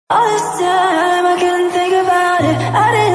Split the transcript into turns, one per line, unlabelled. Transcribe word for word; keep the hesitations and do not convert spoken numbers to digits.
All this time I couldn't think about it. I didn't